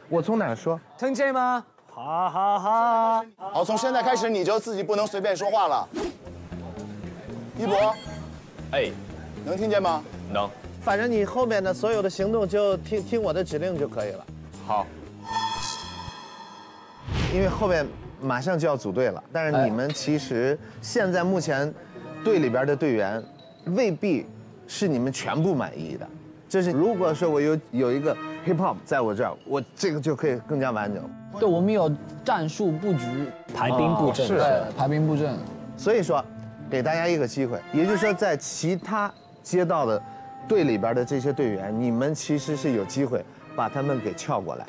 我从哪儿说？ 听见吗？哈哈哈！ 好，从现在开始你就自己不能随便说话了。一博， 哎， 能听见吗？ 能。 反正你后面的所有的行动就听我的指令就可以了。 好。 因为后面马上就要组队了，但是你们其实现在目前队里边的队员未必是你们全部满意的。就是如果说我有一个 hip hop 在我这儿，我这个就可以更加完整。 对，我们有战术布局、排兵布阵，对，排兵布阵。 所以说，给大家一个机会，也就是说，在其他街道的队里边的这些队员，你们其实是有机会把他们给撬过来。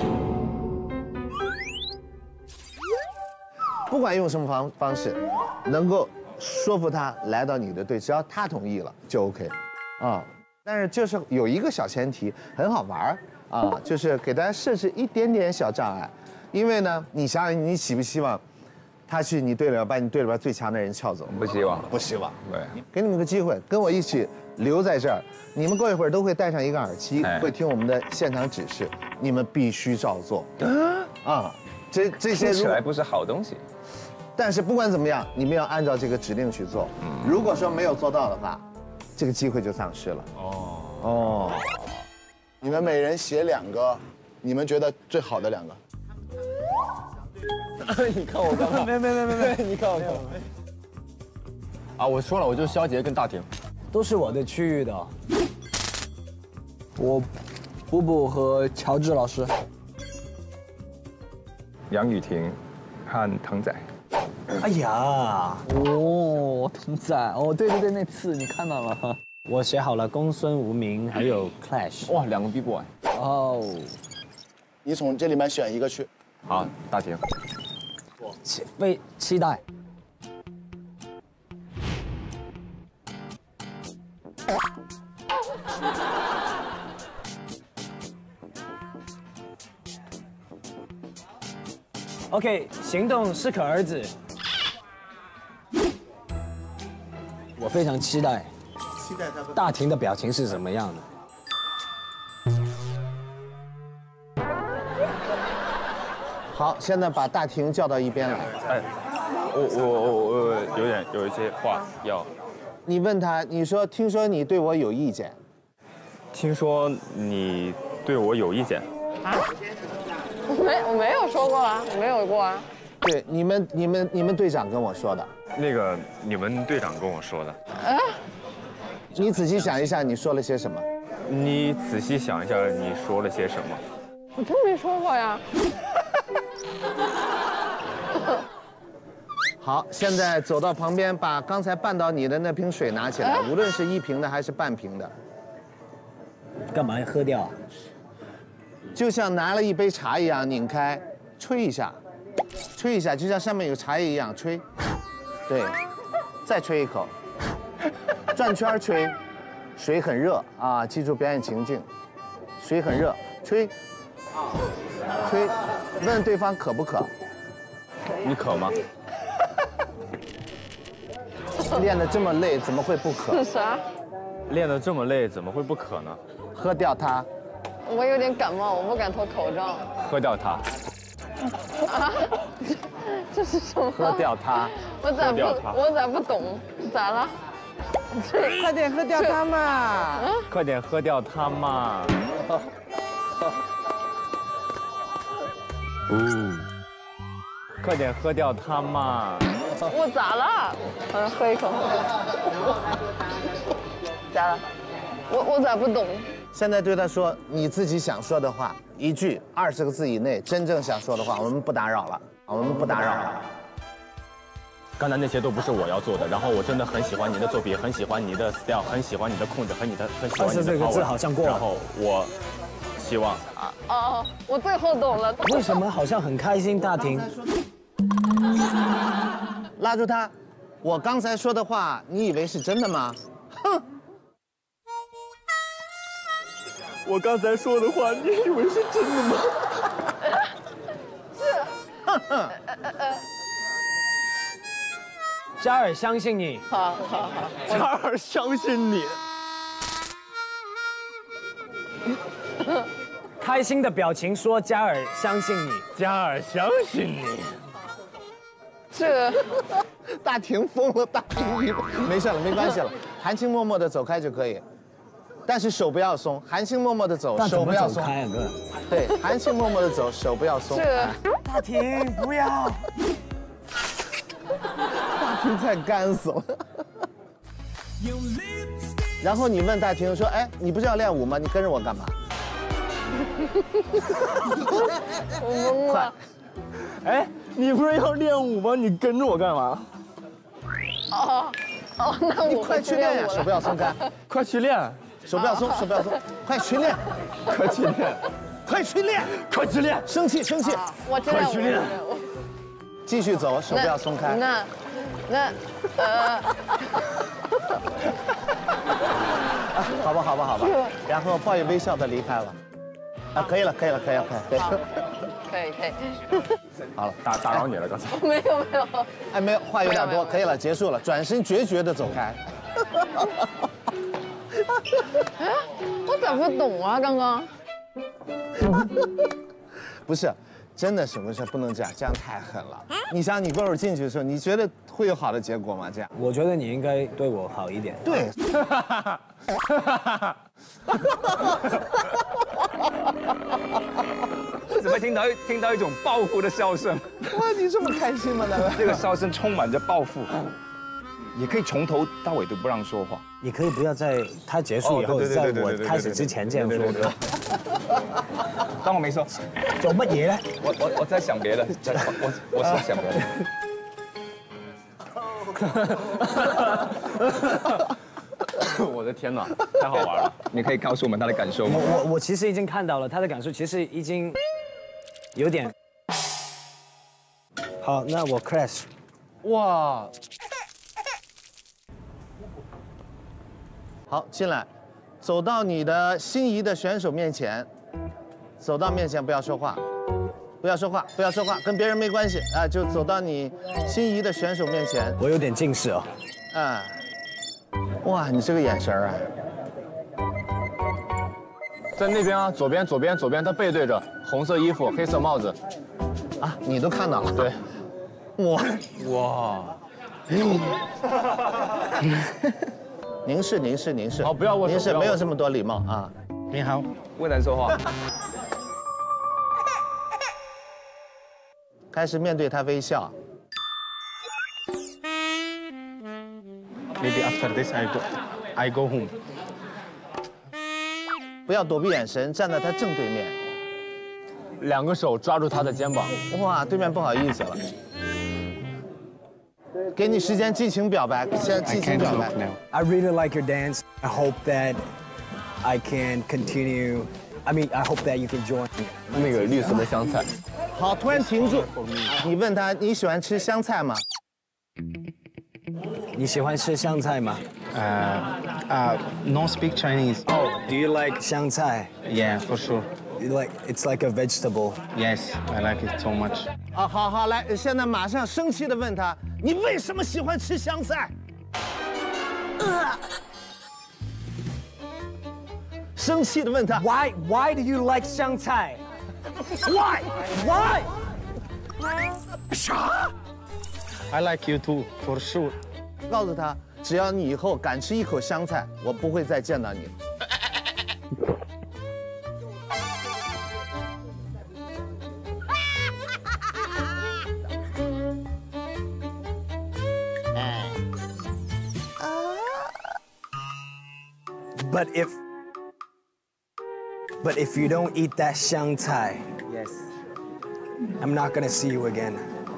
不管用什么方式，能够说服他来到你的队，只要他同意了就 OK， 啊。但是就是有一个小前提，很好玩啊，就是给大家设置一点点小障碍，因为呢，你想想你希不希望他去你队里边把你队里边最强的人撬走？ 不希望， 不希望。 对， 给你们个机会，跟我一起留在这儿。你们过一会儿都会戴上一个耳机，会听我们的现场指示，你们必须照做。啊，这些听起来不是好东西。 但是不管怎么样，你们要按照这个指令去做。如果说没有做到的话，这个机会就丧失了。哦， 你们每人写2个，你们觉得最好的2个。 你看我干嘛？没，你看我干嘛？ 啊，我说了，我就是肖杰跟大婷， 都是我的区域的。 我布布和乔治老师， 杨雨婷和腾仔。 哎呀， 哦，童仔，哦，对，那次你看到了哈。 我写好了公孙无名还有 Clash。 哇，2个 B boy。 哦， 你从这里面选一个去。 好，大婷。 期待。OK， 行动适可而止。我非常期待大婷的表情是什么样的。 好，现在把大婷叫到一边来。 哎，我有一些话要。 你问他，你说听说你对我有意见。 听说你对我有意见。啊？ 我没有说过啊，我没有过啊。 对，你们队长跟我说的。 那个你们队长跟我说的。 你仔细想一下，你说了些什么？ 你仔细想一下，你说了些什么？ 我真没说过呀。 好，现在走到旁边，把刚才绊倒你的那瓶水拿起来，无论是1瓶的还是半瓶的。 干嘛要喝掉啊？ 就像拿了一杯茶一样，拧开，吹一下，吹一下，就像上面有茶叶一样吹。对，再吹一口，转圈吹。水很热啊，记住表演情境。水很热，吹，吹，问对方渴不渴？ 你渴吗？ 练得这么累，怎么会不渴？ 是啥？ 练得这么累，怎么会不渴呢？ 喝掉它。 我有点感冒，我不敢脱口罩。 喝掉它。 啊？这是什么？ 喝掉它。 我咋不懂？咋了？ 快点喝掉它嘛！ 快点喝掉它嘛！快点喝掉它嘛！ 我咋了？喝一口。咋了？我咋不懂？ 现在对他说你自己想说的话，1句20个字以内，真正想说的话，我们不打扰了，我们不打扰了。 刚才那些都不是我要做的，然后我真的很喜欢你的作品，很喜欢你的 style， 很喜欢你的控制，很喜欢你的 20个字好像过了。 然后我希望哦，我最后懂了。 为什么好像很开心？大婷， 拉住他，我刚才说的话，你以为是真的吗？哼！ 我刚才说的话，你以为是真的吗？ 嘉尔相信你。 好。 嘉尔相信你。 开心的表情说嘉尔相信你。 嘉尔相信你。 这个大婷疯了，大婷没事了，没关系了，含情脉脉的走开就可以，但是手不要松，含情脉脉的走，手不要松。 开啊哥？ 对，含情脉脉的走，手不要松。 这个大婷不要。 大婷快干死了。然后你问大婷说：“哎，你不是要练舞吗？你跟着我干嘛？” 我懵了。 哎，你不是要练舞吗？你跟着我干嘛？ 哦，那我快去练呀，手不要松开， 快去练， 手不要松，手不要松，快去练， 快去练， 快去练， 快去练！ 生气生气， 我知道， 快去练我继续走，手不要松开。 那好吧，好吧，好吧，然后报以微笑的离开了。啊，可以了，可以了，可以了，可以了。 可以。 好了， 打扰你了，刚才。 没有。 哎，没有，话有点多，可以了，结束了，转身决绝的走开。 我咋不懂啊？刚刚不是，真的是不是不能这样，这样太狠了。你想，你跟我进去的时候，你觉得会有好的结果吗？这样？ 我觉得你应该对我好一点。 对。 怎么听到一种报复的笑声？ 哇，你这么开心吗？大哥？ 这个笑声充满着报复。也可以从头到尾都不让说话。 你可以不要在他结束以后，在我开始之前这样说的。 当我没说。 做乜嘢咧？ 我在想别的，我是在想别的。 我的天哪，太好玩了！ 你可以告诉我们他的感受吗？ 我其实已经看到了他的感受，其实已经有点。好，那我 crash。 哇！好，进来，走到你的心仪的选手面前，走到面前不要说话，不要说话，不要说话，跟别人没关系啊，就走到你心仪的选手面前。 我有点近视哦。 啊，哇，你这个眼神啊！ 在那边啊，左边，他背对着，红色衣服，黑色帽子。 啊，你都看到了？ 对。 哇！凝视。 好，不要握手。 凝视，没有这么多礼貌啊。 你好，不能说话。 开始面对他微笑。 Maybe after this I go home。 不要躲避眼神，站在他正对面。 两个手抓住他的肩膀。 哇，对面不好意思了。给你时间激情表白，现在激情表白。 I really like your dance. I hope that I can continue. I mean, I hope that you can join. 那个绿色的香菜。 好，突然停住。你问他你喜欢吃香菜吗？ 你喜欢吃香菜吗 ？No speak Chinese. Oh, do you like 香菜 Yeah, for sure. It's like a vegetable. Yes, I like it so much. 啊，好，来，现在马上生气的问他，你为什么喜欢吃香菜？生气的问他 Why do you like 香菜 Why 啥 I like you too, for sure. 告诉他，只要你以后敢吃一口香菜，我不会再见到你。 But if you don't eat that 香菜 Yes. I'm not gonna see you again.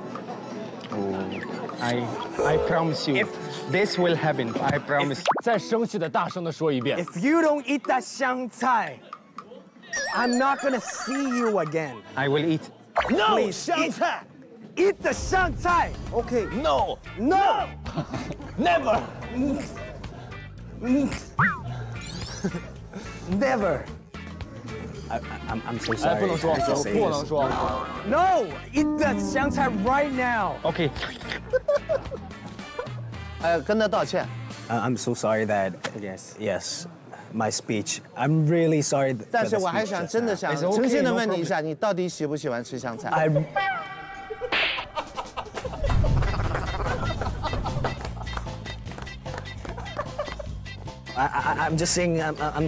I promise you, this will happen. I promise. 再生气的大声的说一遍。 If you don't eat that 香菜 I'm not gonna see you again. I will eat. No Please, 香菜 Eat the 香菜 ，OK No No Never Never. I'm so 哎， sorry. 不能说，不能说。 No, eat that 香菜 right now. Okay. 跟他道歉。 I'm so sorry that Yes. yes my speech. I'm really sorry. 但是我还想真的想诚心的问你一下，你到底喜不喜欢吃香菜？ I'm just saying I'm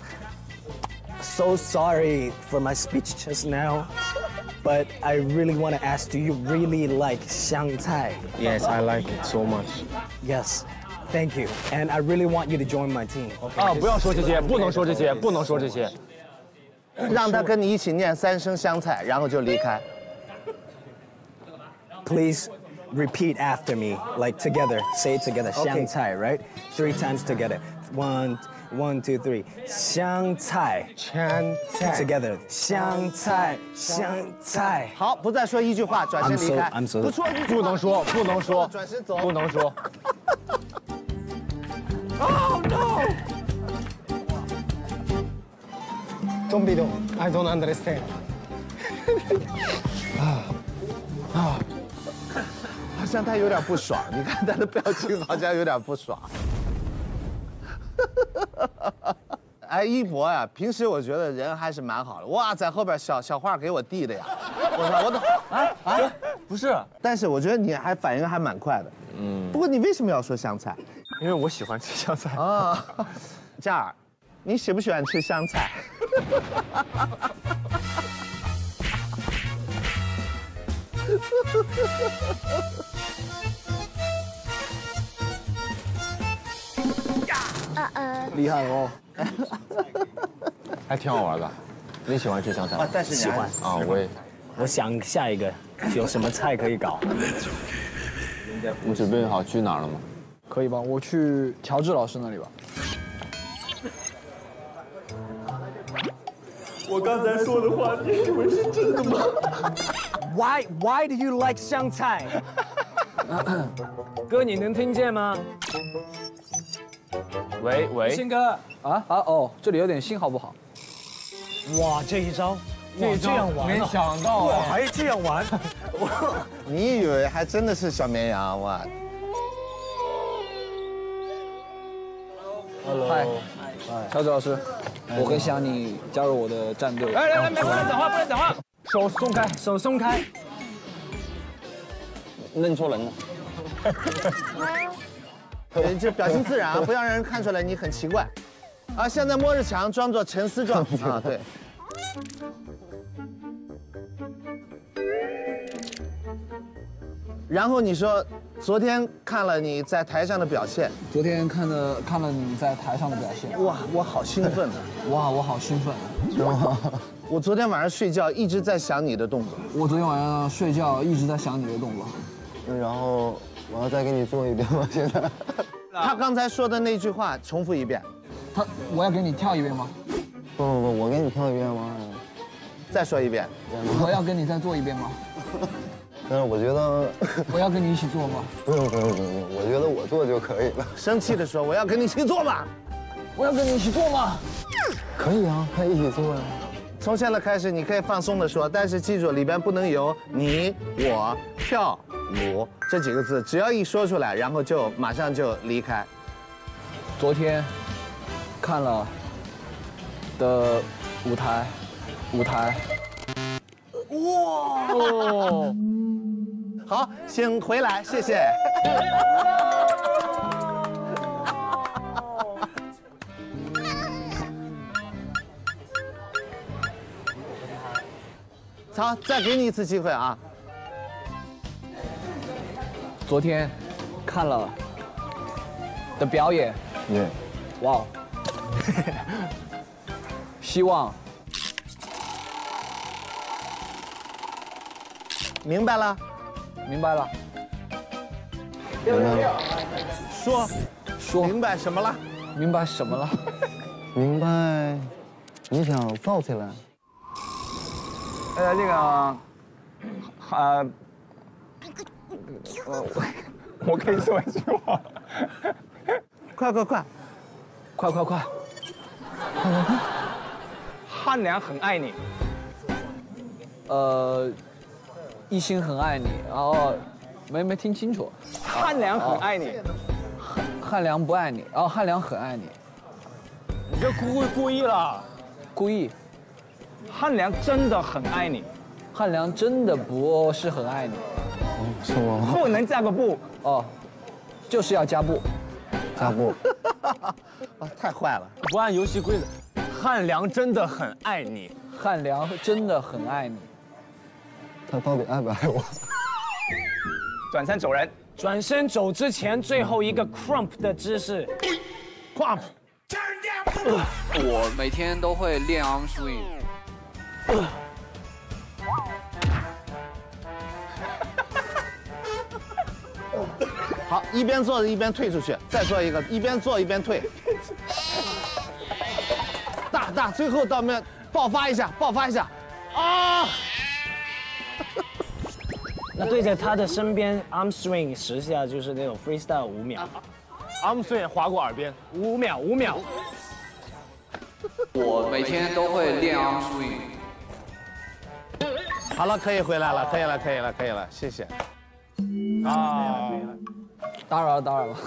so sorry for my speech just now, but I really want to ask, do you really like 香菜? Yes, I like it so much. Yes, thank you. And I really want you to join my team. 啊，不要说这些，不能说这些，不能说这些。 让他跟你一起念3声香菜，然后就离开。 Please repeat after me, like together. Say it together. 香菜, right? 3 times together. 1, 2, 3. 香菜. 香菜. Together. 香菜. 香菜. 好，不再说一句话，转身离开。 I'm so. 不说一句话， 不能说，不能说， 转身走。 不能说。 Oh no! Don't be dumb. I don't understand. 好像他有点不爽，你看他的表情好像有点不爽。哎，一博呀，平时我觉得人还是蛮好的，哇，在后边小话给我递的呀，我都不是， 但是我觉得你还反应还蛮快的，不过你为什么要说香菜因为我喜欢吃香菜。 啊？嘉尔，你喜不喜欢吃香菜？ 厉害哦！ 还挺好玩的。你喜欢吃香菜吗？ 但是喜欢啊，我也。 我想下一个有什么菜可以搞。 你准备好去哪儿了吗？ 可以吧？我去乔治老师那里吧。 我刚才说的话，你以为是真的吗 Why do you like 香菜？ 哥，你能听见吗？ 喂喂， 信哥， 哦，这里有点信号不好。 哇，这一招，这样玩没想到哇，还这样玩， 你以为还真的是小绵羊哇？ 嗨，乔治老师，我很想你加入我的战队。 来，不能讲话，不能讲话。 手松开，手松开。 认错人了。 这表情自然啊，不要让人看出来你很奇怪。啊，现在摸着墙装作沉思状啊，对。然后你说，昨天看了你在台上的表现， 昨天看了你在台上的表现， 哇，我好兴奋啊！ 哇，我好兴奋。 我昨天晚上睡觉一直在想你的动作。 我昨天晚上睡觉一直在想你的动作。 然后我要再给你做一遍吗？现在？ 他刚才说的那句话重复一遍。 我要给你跳一遍吗？ 不，我给你跳一遍吗？ 再说一遍。 我要跟你再做一遍吗？ 但是我觉得我要跟你一起做吗？ 不用，我觉得我做就可以了。 生气的说我要跟你一起做吧。 我要跟你一起做吗？ 可以啊，可以一起做呀。 从现在开始，你可以放松的说，但是记住里边不能有你、我、跳舞这几个字，只要一说出来，然后就马上就离开。 昨天看了的舞台。 哇！哦，好，请回来，谢谢。好，再给你一次机会啊！ 昨天看了的表演，哇，希望明白了， 明白了， 说明白什么了？ 明白什么了？ 明白，你想造起来。 这个，我可以说一句话。 快！ 汉良很爱你。 一心很爱你，然后没听清楚。 汉良很爱你。 汉良不爱你，汉良很爱你。 这故意了， 故意。 汉良真的很爱你， 汉良真的不是很爱你。 不能加个不。 哦，就是要加布。 加布。啊，太坏了！ 不按游戏规则。汉良真的很爱你。 汉良真的很爱你。 他到底爱不爱我？ 转身走人。 转身走之前最后一个 crump 的姿势 ，crump。 我每天都会练 arm swing。 好，一边做着一边退出去，再做一个，一边做一边退。大，最后到面爆发一下，啊！ 那对着他的身边 arm swing 10下，就是那种 freestyle 5秒。 arm swing 划过耳边 ，5秒。 我每天都会练 arm swing。 好了，可以回来了，可以了，谢谢。 啊， 打扰了。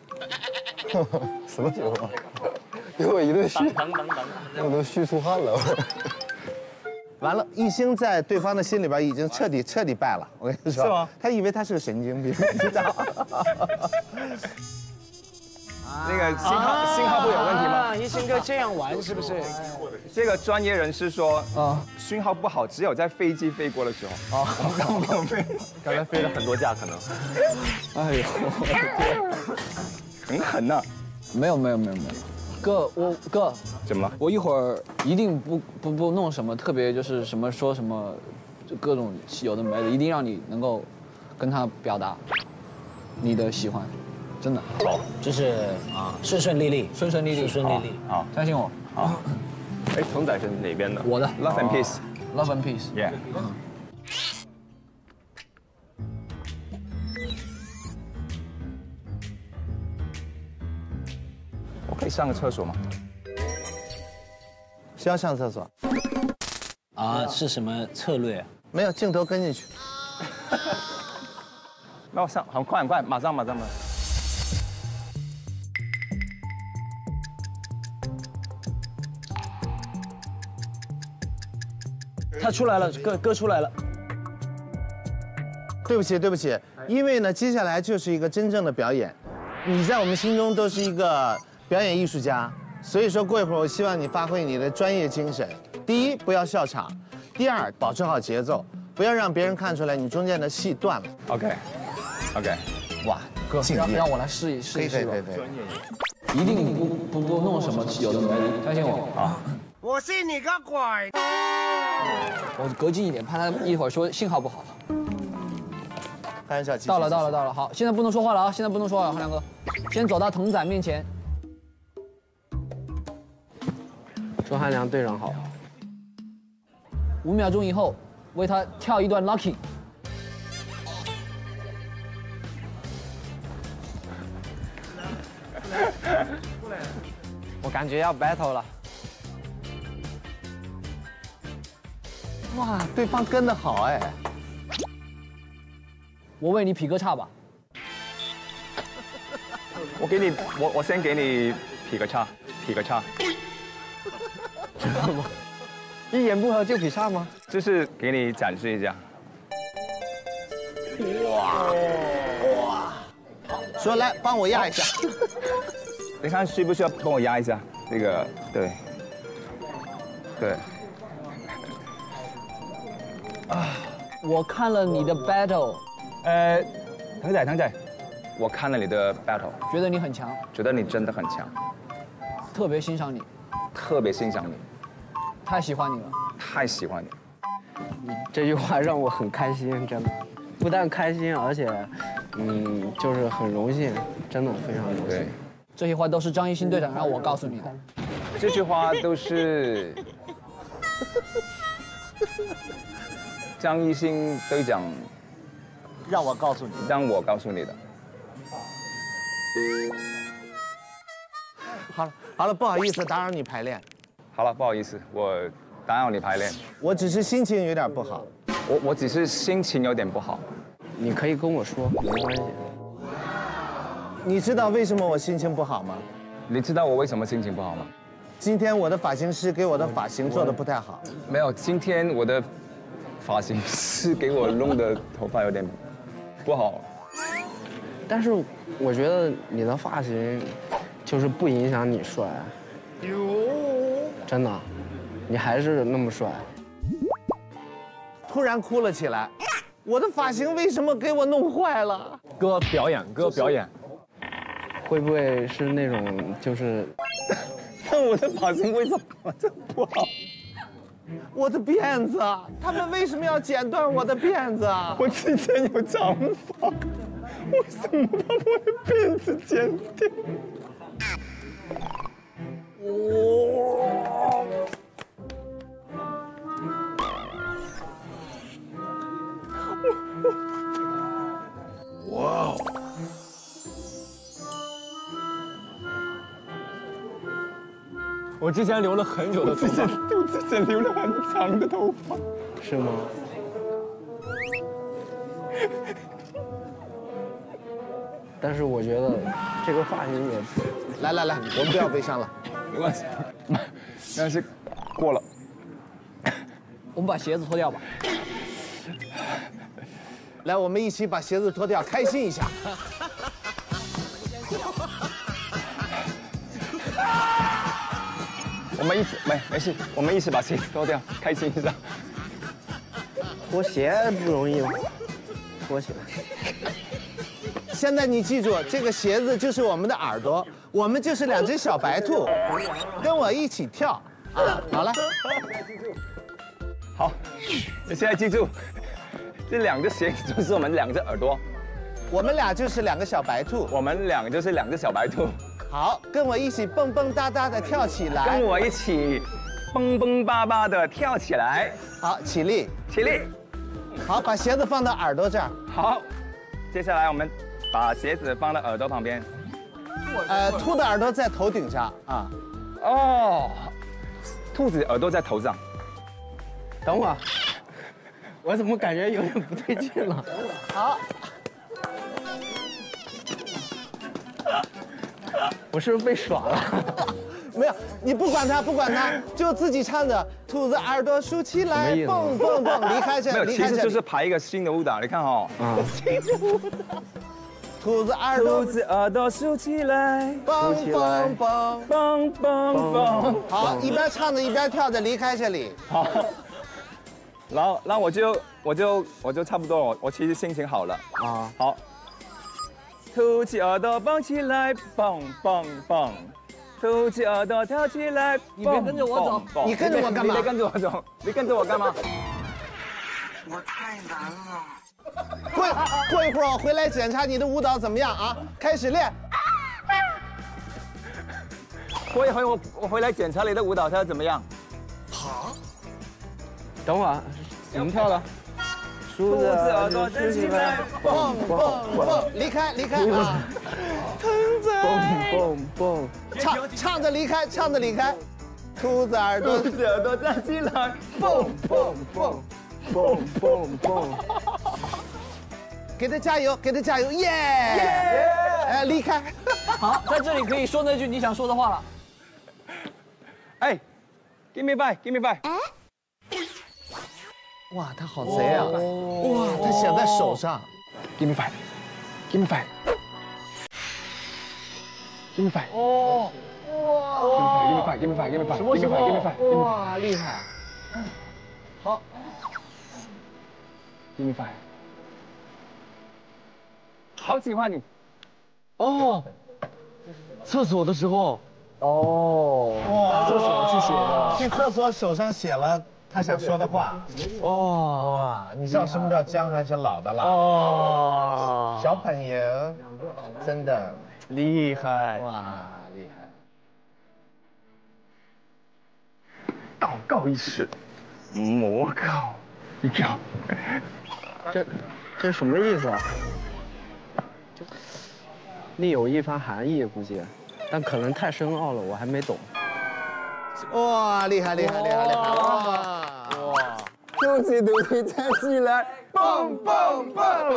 什么情况？给我一顿虚，我都虚出汗了。 完了，一星在对方的心里边已经彻底败了。我跟你说， 是吗？ 他以为他是个神经病，你知道？ 那个信号不有问题吗？ 一星哥这样玩是不是？ 这个专业人士说，信号不好，只有在飞机飞过的时候。 刚才飞了很多架，可能。 哎呦， 很狠呐！ 没有。哥， 怎么了？ 我一会儿一定不弄什么特别，就是什么说什么，就各种有的没的，一定让你能够跟他表达你的喜欢，真的。 好， 就是顺利利， 顺利利， 好， 相信我。 好。 哎，童仔是哪边的？ 我的 Love and Peace。 Love and Peace。 Yeah。我可以上个厕所吗？ 需要上厕所？ 啊，是什么策略？ 没有，镜头跟进去。 那我上，很快，马上。 他出来了，哥出来了。 对不起，因为呢，接下来就是一个真正的表演，你在我们心中都是一个表演艺术家，所以说过一会儿我希望你发挥你的专业精神。第一，不要笑场；第二，保持好节奏，不要让别人看出来你中间的戏断了。 OK。 哇， 哥，让我来试一试吧。一定不弄什么有的没的，相信我啊。 我信你个鬼！ 我隔近一点，怕他一会儿说信号不好。 开玩笑。 到了，好，现在不能说话了啊！汉良哥，先走到腾仔面前， 说汉良队长好。 5秒钟以后，为他跳一段 locking。 我感觉要 battle 了。 哇，对方跟得好哎！ 我为你劈个叉吧。 我先给你劈个叉。 知道吗？一言不合就劈叉吗？ 就是给你展示一下。 哇！说来帮我压一下。 你看需不需要帮我压一下？这个对。 我看了你的 battle， 腾仔，我看了你的 battle， 觉得你很强， 觉得你真的很强， 特别欣赏你，太喜欢你了， 太喜欢你。 这句话让我很开心，真的，不但开心，而且，就是很荣幸，真的非常荣幸。 对， 这些话都是张艺兴队长让我告诉你的。 这句话都是张艺兴队长让我告诉你的。好了，不好意思打扰你排练。 好了，不好意思，我打扰你排练。 我只是心情有点不好。 我只是心情有点不好。 你可以跟我说，没关系。 你知道为什么我心情不好吗？ 你知道我为什么心情不好吗？ 今天我的发型师给我的发型做的不太好。 没有，今天我的发型师给我弄的头发有点不好。 但是我觉得你的发型就是不影响你帅，真的，你还是那么帅。 突然哭了起来，我的发型为什么给我弄坏了？ 哥表演，哥表演。 会不会是那种就是？ 但我的发型为什么这不好？ 我的辫子，他们为什么要剪断我的辫子？ 我之前有长发，为什么把我的辫子剪掉？ 哇哦！ 我之前留了很久的头发， 我之前留了很长的头发， 是吗？但是我觉得这个发型也…… 来，我们不要悲伤了， 没关系，但是过了。 我们把鞋子脱掉吧。 来，我们一起把鞋子脱掉，开心一下。 我们一起没事，我们一起把鞋子脱掉，开心一下。 脱鞋不容易吗？脱起来。 现在你记住，这个鞋子就是我们的耳朵，我们就是2只小白兔，跟我一起跳啊！好了， 好，你现在记住，这2个鞋子就是我们2只耳朵， 我们俩就是2个小白兔， 我们俩就是2只小白兔。 好，跟我一起蹦蹦哒哒的跳起来， 跟我一起蹦蹦巴巴的跳起来。 好，起立， 起立。 好，把鞋子放到耳朵这儿。 好，接下来我们把鞋子放到耳朵旁边。 兔的耳朵在头顶上啊。 哦，兔子耳朵在头上。 等会儿，我怎么感觉有点不对劲了？ 好。 我是不是被耍了？ 没有，你不管他，就自己唱着。兔子耳朵竖起来，蹦蹦蹦，离开这， 没有，其实就是排一个新的舞蹈，你看哈。 新的舞蹈。兔子耳朵竖起来， 蹦蹦蹦， 蹦蹦蹦。 好，一边唱着一边跳着，离开这里。 好。然后我就差不多了，我其实心情好了啊。好。凸起耳朵蹦起来，蹦蹦蹦；凸起耳朵跳起来， 你别跟着我走， 你跟着我干嘛？ 你别跟着我走，你跟着我干嘛？ 我太难了。 过一会儿我回来检查你的舞蹈怎么样啊？开始练。 过一会儿我回来检查你的舞蹈，它怎么样？ 好。 等会儿，怎么跳的？ 兔子耳朵站起来， 蹦蹦蹦，离开啊！ 腾仔，蹦蹦蹦，唱着离开，兔子耳朵站起来，蹦蹦蹦， 蹦蹦蹦， 给他加油，耶！哎，离开。 好，在这里可以说那句你想说的话了。 哎 ，Give me five，Give me five。 哇，他好贼啊！哇，他写在手上。 Give me five，Give me five，Give me five。 哦， 哇 ！Give me five，Give me five，Give me five， 什么什么 ？Give me five， 哇，厉害！好 ，Give me five。好喜欢你。 哦，厕所的时候。 哦。哇，厕所去写的。去厕所手上写了。他想说的话，哇！你知道什么叫姜还是老的辣？哦，小朋友，真的厉害！ 哇，厉害！ 祷告一时，魔告一招。 这什么意思啊？另有一番含义，估计，但可能太深奥了，我还没懂。 哇，厉害！哇！ 兔子站起来，蹦蹦蹦！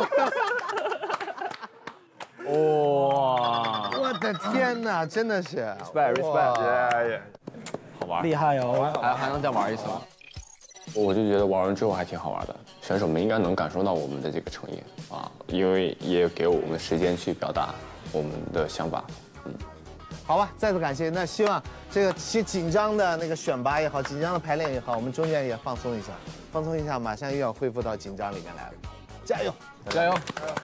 哇！我的天哪，真的是 respect， 好玩， 厉害哦！ 还能再玩一次吗？ 我就觉得玩完之后还挺好玩的，选手们应该能感受到我们的这个诚意啊，因为也给我们时间去表达我们的想法。 好吧，再次感谢。那希望这个紧张的那个选拔也好，紧张的排练也好，我们中间也放松一下，马上又要恢复到紧张里面来了。加油， 加油！